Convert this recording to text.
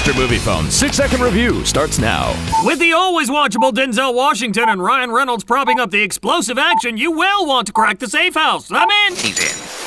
Mr. Movie Phone 6-second review starts now. With the always watchable Denzel Washington and Ryan Reynolds propping up the explosive action, you will want to crack the safe house. I'm in. He's in.